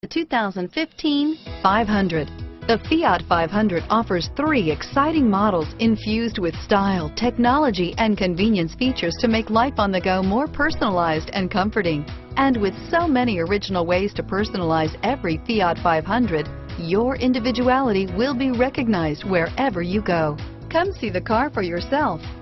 The 2015 500. The Fiat 500 offers 3 exciting models infused with style, technology, and convenience features to make life on the go more personalized and comforting. And with so many original ways to personalize every Fiat 500, your individuality will be recognized wherever you go. Come see the car for yourself.